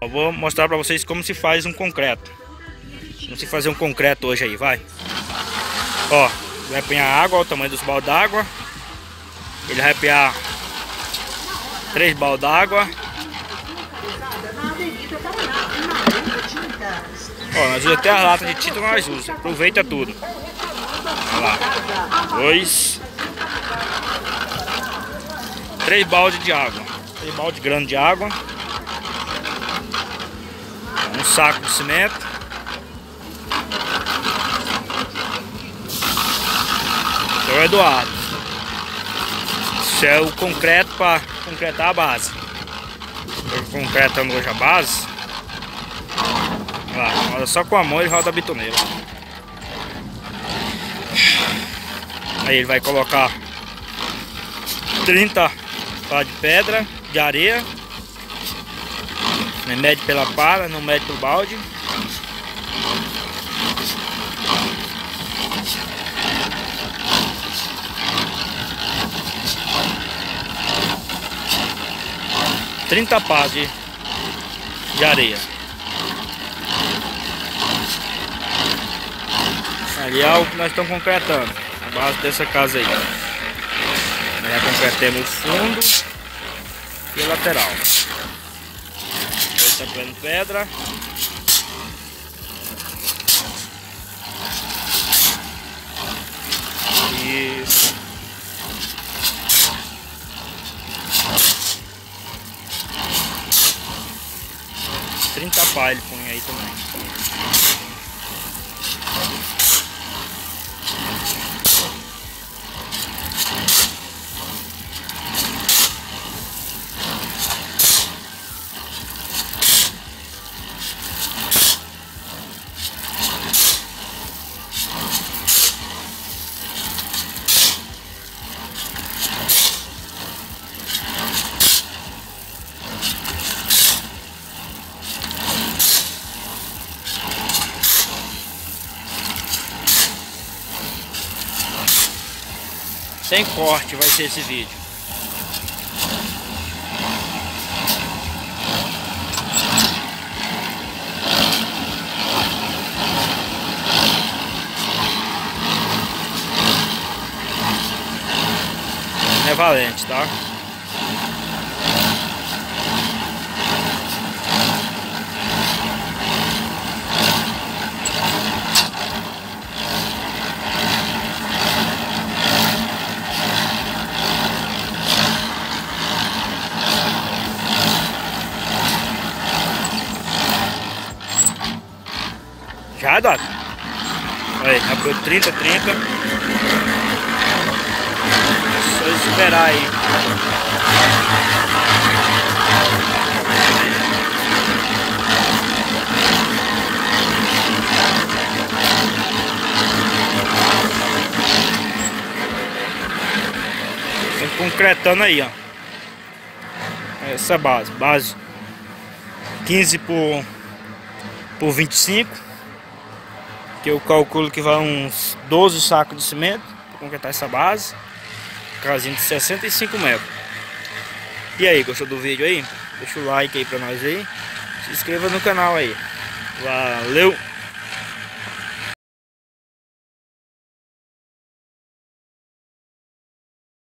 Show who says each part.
Speaker 1: Eu vou mostrar pra vocês como se faz um concreto. Vamos se fazer um concreto hoje aí, vai. Ó, vai apanhar água, o tamanho dos baldes d'água. Ele vai apanhar 3 baldes d'água. Ó, nós usamos até a lata de tinta, nós usamos. Aproveita tudo. Olha lá. 2. 3 baldes de água. 3 baldes grandes de água. Um saco de cimento. Então é doado. Isso é o concreto para concretar a base. Estou concretando hoje a base. Olha só com a mão ele roda a bitoneira. Aí ele vai colocar 30 pá de pedra, de areia. Não mede pela pala, não mede pelo balde. Trinta pás de areia. Ali é o que nós estamos concretando, a base dessa casa aí. Nós já concretamos o fundo e a lateral. Ele está pondo pedra. Isso. Trinta pá ele põe aí também. Sem corte vai ser esse vídeo. É valente, tá? Já dá. Aí, abriu 30. Só esperar aí. Estamos concretando aí, ó. Essa base 15 por 25. Que eu calculo que vai uns 12 sacos de cimento para concretar essa base. Casinha de 65 metros. E aí, gostou do vídeo aí? Deixa o like aí pra nós aí. Se inscreva no canal aí. Valeu!